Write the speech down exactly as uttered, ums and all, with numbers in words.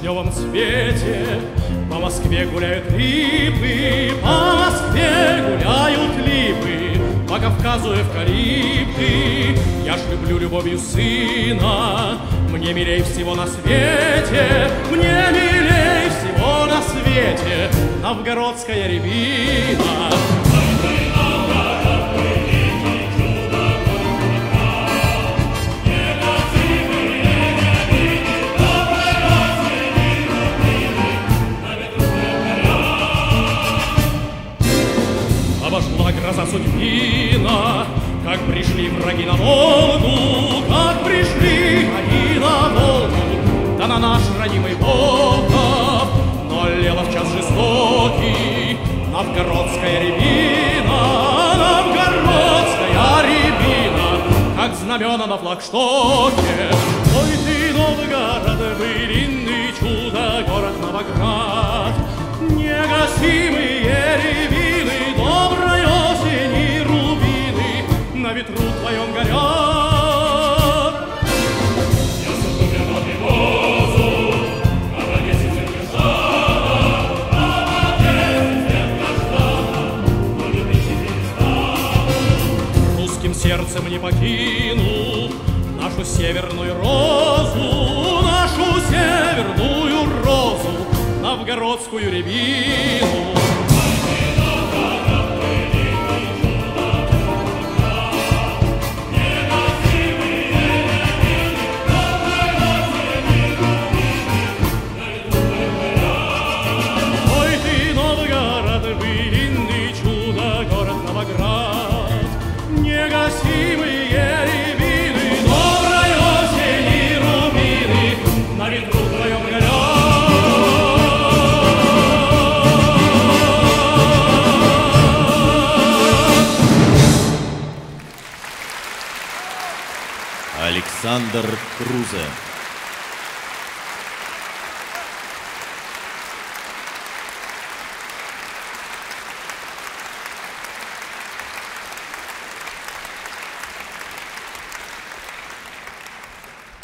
вишневом цвете. По Москве гуляют липы, по Москве гуляют липы, по Кавказу эвкалипты. Я ж люблю любовью сына, мне милей всего на свете, мне милей всего на свете новгородская рябина. Обошла гроза судьбина, как пришли враги на Волгу, как пришли они на Волгу, да на наш родимый Волгов. Но лела в час жестокий новгородская рябина, новгородская рябина, как знамена на флагштоке. Ой ты, Новгород, былинный чудо, город Новоград, негасимые рябины, доброй осени рубины на ветру твоем горят. Я сотворен от мимозу, молодец из Каштана, молодец из Каштана, но любитель перестал. Русским сердцем не покину нашу северную розу, нашу северную розу, новгородскую рябину. Ой ты, Новгород, былинный чудо, город Новоград, негасимые рябины, доброй осени рубины на ветру твоем горят. Александр Крузе.